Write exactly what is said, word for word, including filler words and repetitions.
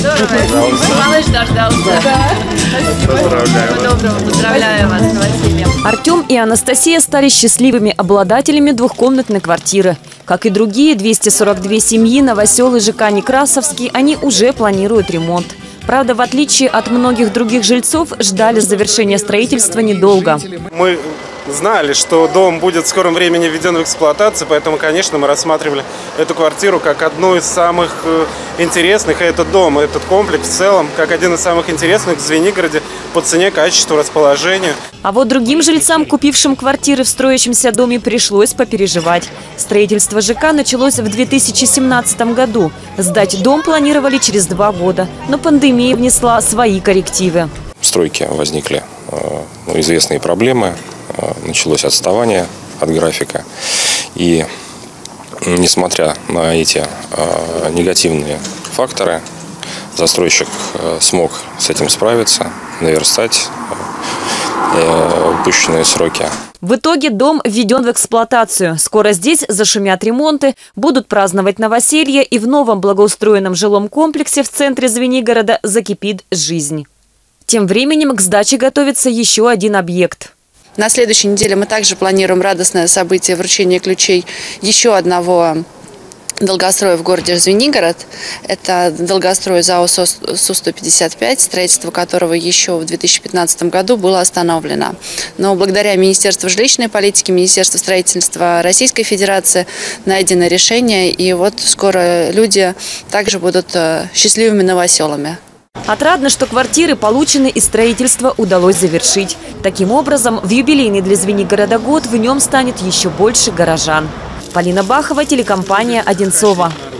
Малыш дождался. Поздравляю. Всего доброго. Поздравляю вас с новосельем. Артем и Анастасия стали счастливыми обладателями двухкомнатной квартиры. Как и другие двести сорок две семьи новоселы ЖК Некрасовский, они уже планируют ремонт. Правда, в отличие от многих других жильцов, ждали завершения строительства недолго. Мы знали, что дом будет в скором времени введен в эксплуатацию, поэтому, конечно, мы рассматривали эту квартиру как одну из самых интересных, и этот дом, этот комплекс в целом, как один из самых интересных в Звенигороде по цене, качеству, расположению. А вот другим жильцам, купившим квартиры в строящемся доме, пришлось попереживать. Строительство ЖК началось в две тысячи семнадцатом году. Сдать дом планировали через два года, но пандемия внесла свои коррективы. В стройке возникли э, известные проблемы. Началось отставание от графика. И несмотря на эти э, негативные факторы, застройщик э, смог с этим справиться, наверстать э, упущенные сроки. В итоге дом введен в эксплуатацию. Скоро здесь зашумят ремонты, будут праздновать новоселье, и в новом благоустроенном жилом комплексе в центре Звенигорода закипит жизнь. Тем временем к сдаче готовится еще один объект. На следующей неделе мы также планируем радостное событие вручения ключей еще одного долгостроя в городе Звенигород. Это долгострой ЗАО Су сто пятьдесят пять, строительство которого еще в две тысячи пятнадцатом году было остановлено. Но благодаря Министерству жилищной политики, Министерству строительства Российской Федерации найдено решение. И вот скоро люди также будут счастливыми новоселами. Отрадно, что квартиры получены и строительство удалось завершить. Таким образом, в юбилейный для Звенигорода год в нем станет еще больше горожан. Полина Бахова, телекомпания «Одинцово».